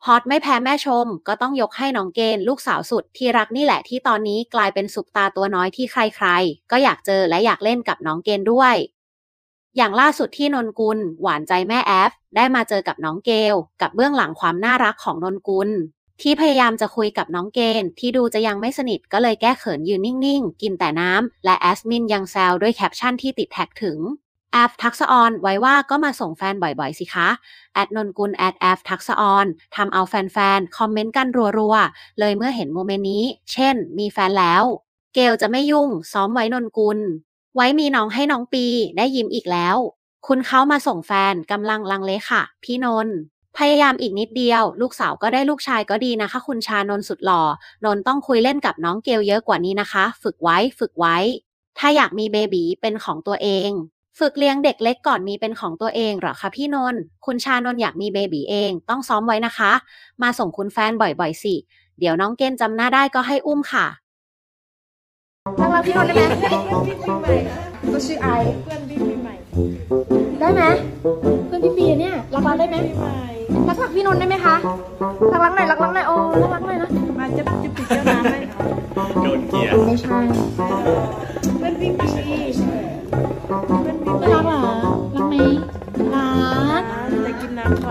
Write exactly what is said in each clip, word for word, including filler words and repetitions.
ฮอตไม่แพ้แม่ชมก็ต้องยกให้น้องเกณฑ์ลูกสาวสุดที่รักนี่แหละที่ตอนนี้กลายเป็นซุปตาตัวน้อยที่ใครๆก็อยากเจอและอยากเล่นกับน้องเกณฑ์ด้วยอย่างล่าสุดที่นนกุลหวานใจแม่แอฟได้มาเจอกับน้องเกลกับเบื้องหลังความน่ารักของนนกุลที่พยายามจะคุยกับน้องเกณฑ์ที่ดูจะยังไม่สนิทก็เลยแก้เขินยืนนิ่งๆกินแต่น้ำและแอสมินยังแซวด้วยแคปชั่นที่ติดแท็กถึงแอฟทักษะออนไว้ว่าก็มาส่งแฟนบ่อยๆสิคะแอดนนกุลแอดแอฟทักษะออนทำเอาแฟนๆคอมเมนต์กันรัวๆเลยเมื่อเห็นโมเมนต์นี้เช่นมีแฟนแล้วเกลจะไม่ยุ่งซ้อมไว้นนกุลไว้มีน้องให้น้องปีได้ยิ้มอีกแล้วคุณเขามาส่งแฟนกำลังลังเลค่ะพี่นนพยายามอีกนิดเดียวลูกสาวก็ได้ลูกชายก็ดีนะคะคุณชานนท์สุดหล่อนนต้องคุยเล่นกับน้องเกลเยอะกว่านี้นะคะฝึกไว้ฝึกไว้ถ้าอยากมีเบบีเป็นของตัวเองฝึกเลี้ยงเด็กเล็กก่อนมีเป็นของตัวเองเหรอคะพี่นนท์คุณชานนท์อยากมีเบบีเองต้องซ้อมไว้นะคะมาส่งคุณแฟนบ่อยๆสิเดี๋ยวน้องเกณฑ์จำหน้าได้ก็ให้อุ้มค่ะรักเราพี่นนท์ได้ไหมก็ชื่อไอเพื่อนพี่ปีใหม่ได้ไหมเพื่อนพี่ปีเนี่ยรักเราได้ไหมรักรักพี่นนท์ได้ไหมคะรักรักหน่อยรักรักหน่อยโอ้รักรักหน่อยนะมาจะจะปิดเจ้าน้ำไหมโดนเกียร์ไม่ใช่เพื่อนพี่ปีไม่รักเหรอรักไหมรักจะกินน้ำก่อน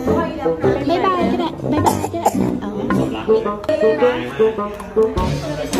บ๊ายบายก็ได้บ๊ายบายก็ได้อ๋อ